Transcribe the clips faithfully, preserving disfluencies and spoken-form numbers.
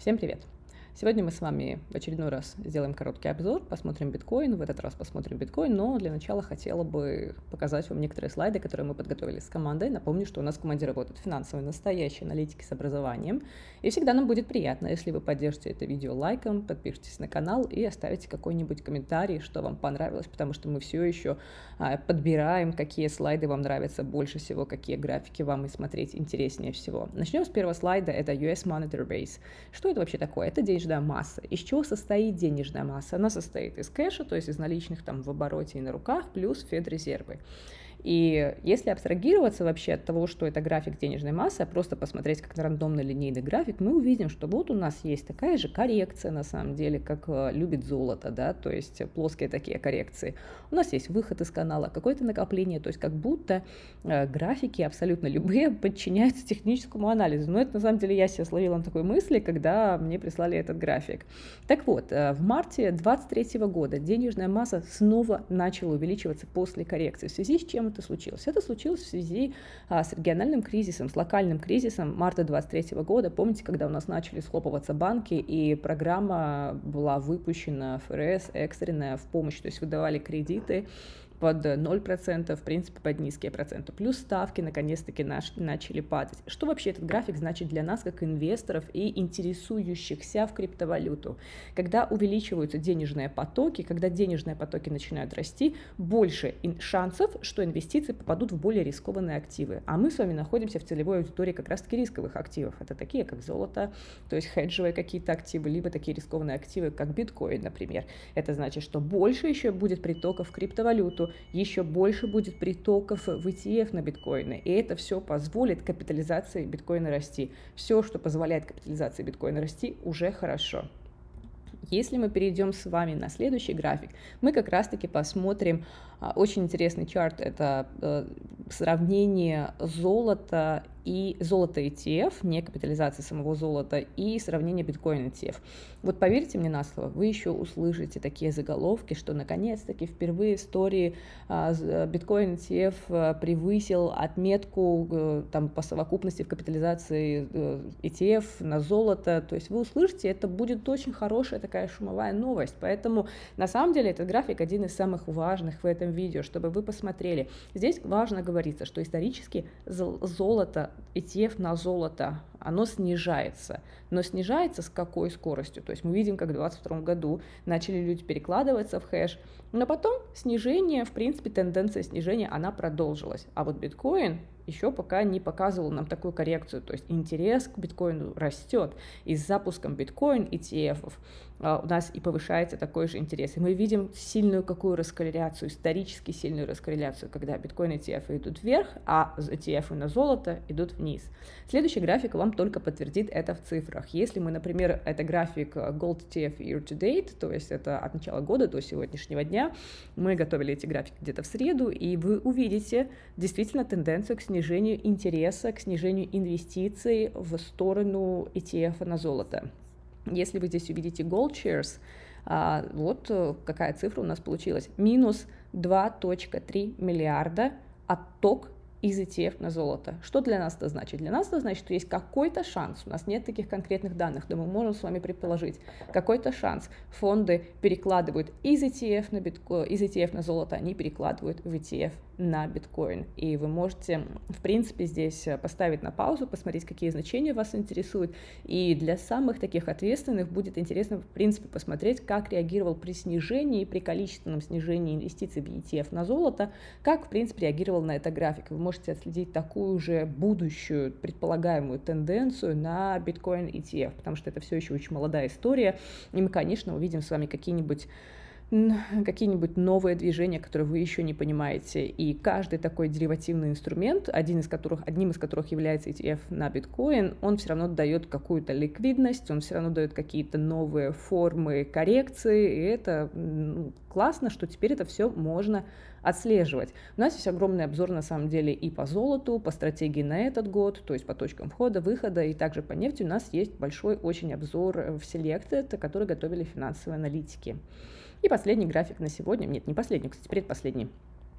Всем привет! Сегодня мы с вами в очередной раз сделаем короткий обзор, посмотрим биткоин, в этот раз посмотрим биткоин, но для начала хотела бы показать вам некоторые слайды, которые мы подготовили с командой. Напомню, что у нас в команде работают финансовые настоящие аналитики с образованием, и всегда нам будет приятно, если вы поддержите это видео лайком, подпишитесь на канал и оставите какой-нибудь комментарий, что вам понравилось, потому что мы все еще подбираем, какие слайды вам нравятся больше всего, какие графики вам и смотреть интереснее всего. Начнем с первого слайда, это ю эс Monetary Base. Что это вообще такое? Это денежная масса. Из чего состоит денежная масса? Она состоит из кэша, то есть из наличных там в обороте и на руках, плюс Федрезервы. И если абстрагироваться вообще от того, что это график денежной массы, а просто посмотреть как на рандомный линейный график, мы увидим, что вот у нас есть такая же коррекция, на самом деле, как любит золото, да, то есть плоские такие коррекции. У нас есть выход из канала, какое-то накопление, то есть как будто э, графики абсолютно любые подчиняются техническому анализу. Но это на самом деле я себя словила на такой мысли, когда мне прислали этот график. Так вот, э, в марте двадцать третьего года денежная масса снова начала увеличиваться после коррекции. В связи с чем это случилось? Это случилось в связи а, с региональным кризисом, с локальным кризисом марта двадцать третьего года. Помните, когда у нас начали схлопываться банки, и программа была выпущена эф эр эс экстренная в помощь, то есть выдавали кредиты под ноль процентов, в принципе, под низкие проценты. Плюс ставки, наконец-таки, наш, начали падать. Что вообще этот график значит для нас, как инвесторов и интересующихся в криптовалюту? Когда увеличиваются денежные потоки, когда денежные потоки начинают расти, больше шансов, что инвестиции попадут в более рискованные активы. А мы с вами находимся в целевой аудитории как раз-таки рисковых активов. Это такие, как золото, то есть хеджевые какие-то активы, либо такие рискованные активы, как биткоин, например. Это значит, что больше еще будет притоков в криптовалюту, еще больше будет притоков в и ти эф на биткоины, и это все позволит капитализации биткоина расти. Все, что позволяет капитализации биткоина расти, уже хорошо. Если мы перейдем с вами на следующий график, мы как раз-таки посмотрим а, очень интересный чарт, это а, сравнение золота и золото и ти эф, не капитализация самого золота, и сравнение биткоин и ти эф. Вот поверьте мне на слово, вы еще услышите такие заголовки, что наконец-таки впервые в истории а, биткоин и ти эф превысил отметку а, там, по совокупности в капитализации а, и ти эф на золото. То есть вы услышите, это будет очень хорошая такая шумовая новость. Поэтому на самом деле этот график один из самых важных в этом видео, чтобы вы посмотрели. Здесь важно говориться, что исторически золото, и ти эф на золото, оно снижается. Но снижается с какой скоростью? То есть мы видим, как в двадцать втором году начали люди перекладываться в хэш, но потом снижение, в принципе, тенденция снижения, она продолжилась. А вот биткоин еще пока не показывал нам такую коррекцию, то есть интерес к биткоину растет, и с запуском биткоин и ти эф у нас и повышается такой же интерес. И мы видим сильную какую раскорреляцию, исторически сильную раскорреляцию, когда биткоин и ти эф идут вверх, а и ти эф на золото идут вниз. Следующий график вам только подтвердит это в цифрах. Если мы, например, это график Gold и ти эф Year to Date, то есть это от начала года до сегодняшнего дня, мы готовили эти графики где-то в среду, и вы увидите действительно тенденцию к снижению интереса, к снижению инвестиций в сторону и ти эф на золото. Если вы здесь увидите Gold Shares, вот какая цифра у нас получилась. Минус два целых три миллиарда отток из и ти эф на золото. Что для нас это значит? Для нас это значит, что есть какой-то шанс, у нас нет таких конкретных данных, но мы можем с вами предположить, какой-то шанс. Фонды перекладывают из и ти эф на, битко... из и ти эф на золото, они перекладывают в и ти эф на биткоин. И вы можете, в принципе, здесь поставить на паузу, посмотреть, какие значения вас интересуют. И для самых таких ответственных будет интересно, в принципе, посмотреть, как реагировал при снижении, при количественном снижении инвестиций в и ти эф на золото, как, в принципе, реагировал на это график. Вы можете отследить такую же будущую предполагаемую тенденцию на биткоин и ти эф, потому что это все еще очень молодая история, и мы, конечно, увидим с вами какие-нибудь какие-нибудь новые движения, которые вы еще не понимаете. И каждый такой деривативный инструмент, один из которых, одним из которых является и ти эф на биткоин, он все равно дает какую-то ликвидность, он все равно дает какие-то новые формы коррекции, и это ну, классно, что теперь это все можно отслеживать. У нас есть огромный обзор на самом деле и по золоту, по стратегии на этот год, то есть по точкам входа, выхода, и также по нефти у нас есть большой очень обзор в Selected, который готовили финансовые аналитики. И последний график на сегодня, нет, не последний, кстати, предпоследний.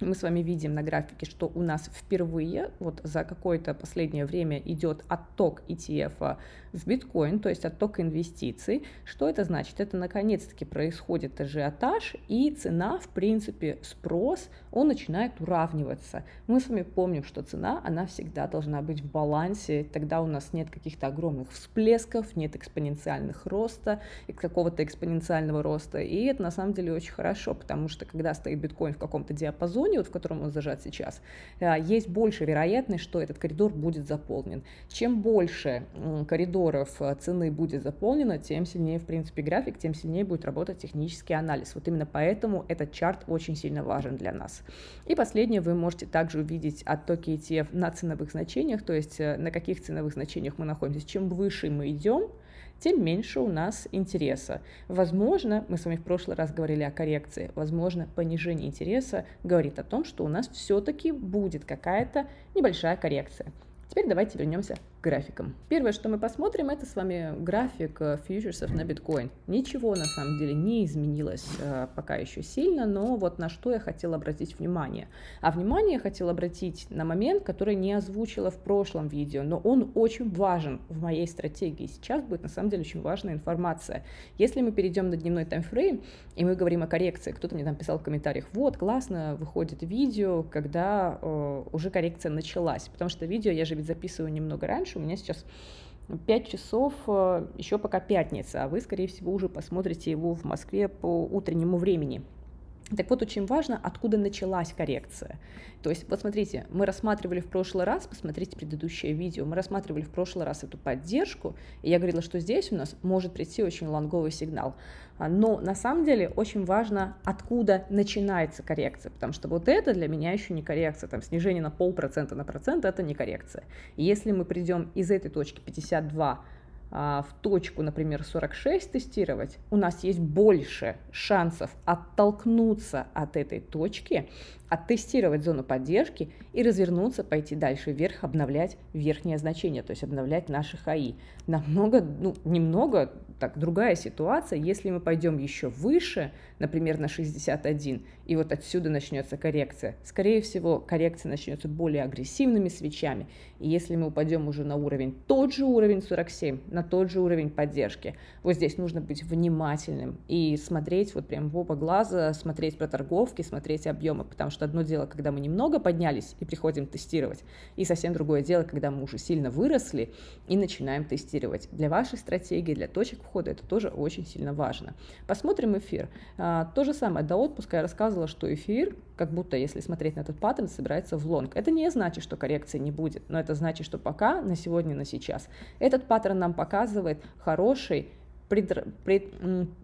мы с вами видим на графике, что у нас впервые вот за какое-то последнее время идет отток и ти эф в биткоин, то есть отток инвестиций. Что это значит? Это наконец-таки происходит ажиотаж, и цена, в принципе, спрос, он начинает уравниваться. Мы с вами помним, что цена, она всегда должна быть в балансе, тогда у нас нет каких-то огромных всплесков, нет экспоненциальных роста, какого-то экспоненциального роста, и это на самом деле очень хорошо, потому что когда стоит биткоин в каком-то диапазоне, вот в котором он зажат сейчас, есть больше вероятность, что этот коридор будет заполнен. Чем больше коридоров цены будет заполнено, тем сильнее, в принципе, график, тем сильнее будет работать технический анализ. Вот именно поэтому этот чарт очень сильно важен для нас. И последнее, вы можете также увидеть оттоки и ти эф на ценовых значениях, то есть на каких ценовых значениях мы находимся. Чем выше мы идем, тем меньше у нас интереса. Возможно, мы с вами в прошлый раз говорили о коррекции, возможно, понижение интереса говорит о том, что у нас все-таки будет какая-то небольшая коррекция. Теперь давайте вернемся к графикам. Первое, что мы посмотрим, это с вами график фьючерсов на биткоин. Ничего на самом деле не изменилось э, пока еще сильно, но вот на что я хотела обратить внимание. А внимание я хотела обратить на момент, который не озвучила в прошлом видео, но он очень важен в моей стратегии. Сейчас будет на самом деле очень важная информация. Если мы перейдем на дневной таймфрейм, и мы говорим о коррекции, кто-то мне там писал в комментариях, вот, классно, выходит видео, когда э, уже коррекция началась, потому что видео я же ведь записываю немного раньше, у меня сейчас пять часов, еще пока пятница, а вы, скорее всего, уже посмотрите его в Москве по утреннему времени. Так вот, очень важно, откуда началась коррекция. То есть, вот смотрите, мы рассматривали в прошлый раз, посмотрите предыдущее видео, мы рассматривали в прошлый раз эту поддержку, и я говорила, что здесь у нас может прийти очень лонговый сигнал. Но на самом деле очень важно, откуда начинается коррекция, потому что вот это для меня еще не коррекция, там снижение на полпроцента на процент, это не коррекция. И если мы придем из этой точки пятьдесят два в точку, например, сорок шесть тестировать, у нас есть больше шансов оттолкнуться от этой точки, оттестировать зону поддержки и развернуться, пойти дальше вверх, обновлять верхнее значение, то есть обновлять наши хаи. Намного, ну, немного, так, другая ситуация, если мы пойдем еще выше, например, на шестьдесят один, и вот отсюда начнется коррекция. Скорее всего, коррекция начнется более агрессивными свечами, и если мы упадем уже на уровень, тот же уровень сорок семь, на тот же уровень поддержки, вот здесь нужно быть внимательным и смотреть вот прям в оба глаза, смотреть проторговки, смотреть объемы, потому что одно дело, когда мы немного поднялись и приходим тестировать, и совсем другое дело, когда мы уже сильно выросли и начинаем тестировать. Для вашей стратегии, для точек входа это тоже очень сильно важно. Посмотрим эфир. А, то же самое, до отпуска я рассказывала, что эфир, как будто, если смотреть на этот паттерн, собирается в лонг. Это не значит, что коррекции не будет, но это значит, что пока, на сегодня, на сейчас, этот паттерн нам показывает хороший, Пред, пред,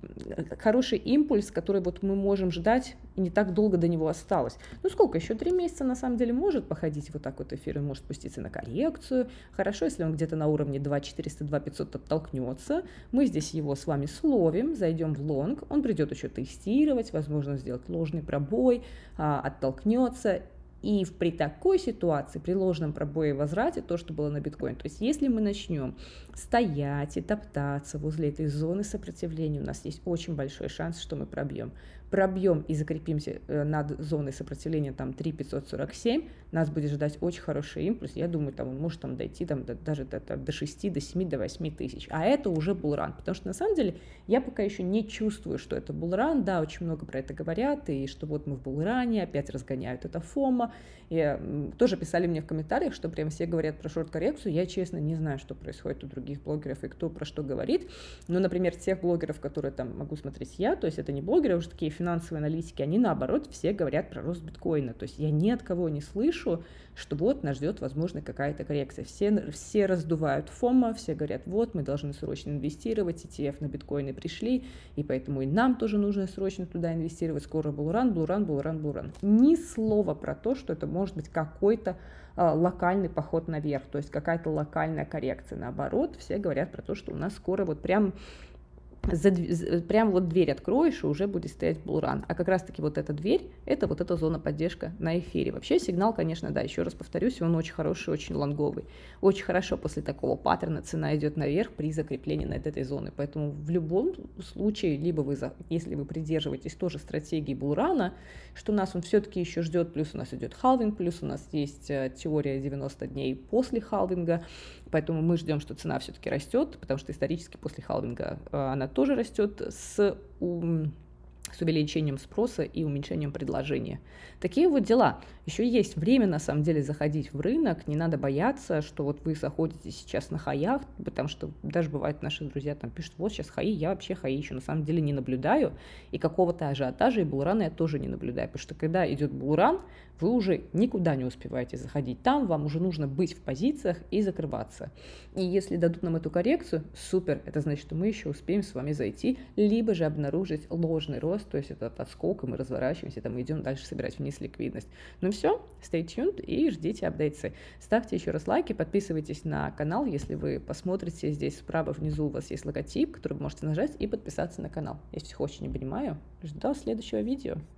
хороший импульс, который вот мы можем ждать, и не так долго до него осталось. Ну сколько, еще три месяца на самом деле может походить вот так вот эфир, и может спуститься на коррекцию. Хорошо, если он где-то на уровне два четыреста, два пятьсот оттолкнется, мы здесь его с вами словим, зайдем в лонг, он придет еще тестировать, возможно сделать ложный пробой, оттолкнется. И при такой ситуации, при ложном пробое и возврате, то, что было на биткоин, то есть если мы начнем стоять и топтаться возле этой зоны сопротивления, у нас есть очень большой шанс, что мы пробьем. Пробьем и закрепимся над зоной сопротивления там три тысячи пятьсот сорок семь, нас будет ждать очень хороший импульс, я думаю, там он может там, дойти там, до, даже до, до шести, до семи, до восьми тысяч, а это уже булран, потому что на самом деле я пока еще не чувствую, что это булран, да, очень много про это говорят, и что вот мы в булране, опять разгоняют это фома, и тоже писали мне в комментариях, что прям все говорят про шорт-коррекцию, я честно не знаю, что происходит у других блогеров и кто про что говорит, но, например, тех блогеров, которые там могу смотреть я, то есть это не блогеры, а уже такие финансовые аналитики, они наоборот все говорят про рост биткоина, то есть я ни от кого не слышу, что вот нас ждет, возможно, какая-то коррекция. Все, все раздувают фома, все говорят, вот, мы должны срочно инвестировать, и ти эф на биткоины пришли, и поэтому и нам тоже нужно срочно туда инвестировать, скоро булран, булран, булран, булран. Ни слова про то, что это может быть какой-то а, локальный поход наверх, то есть какая-то локальная коррекция. Наоборот, все говорят про то, что у нас скоро вот прям За, прям вот дверь откроешь, и уже будет стоять булран. А как раз-таки вот эта дверь, это вот эта зона поддержка на эфире. Вообще сигнал, конечно, да, еще раз повторюсь, он очень хороший, очень лонговый. Очень хорошо после такого паттерна цена идет наверх при закреплении над этой зоной. Поэтому в любом случае, либо вы, если вы придерживаетесь тоже стратегии булрана, что нас он все-таки еще ждет, плюс у нас идет халвинг, плюс у нас есть теория девяносто дней после халвинга, поэтому мы ждем, что цена все-таки растет, потому что исторически после халвинга она тоже растет с с увеличением спроса и уменьшением предложения. Такие вот дела. Еще есть время, на самом деле, заходить в рынок. Не надо бояться, что вот вы заходите сейчас на хаях, потому что даже бывает, наши друзья там пишут, вот сейчас хаи, я вообще хаи еще на самом деле не наблюдаю, и какого-то ажиотажа и булрана я тоже не наблюдаю, потому что когда идет булран, вы уже никуда не успеваете заходить там, вам уже нужно быть в позициях и закрываться. И если дадут нам эту коррекцию, супер, это значит, что мы еще успеем с вами зайти, либо же обнаружить ложный рост, то есть это отскок, и мы разворачиваемся, там мы идем дальше собирать вниз ликвидность. Ну все, stay tuned и ждите апдейты. Ставьте еще раз лайки, подписывайтесь на канал, если вы посмотрите, здесь справа внизу у вас есть логотип, который вы можете нажать и подписаться на канал. Если очень не понимаю, жду следующего видео.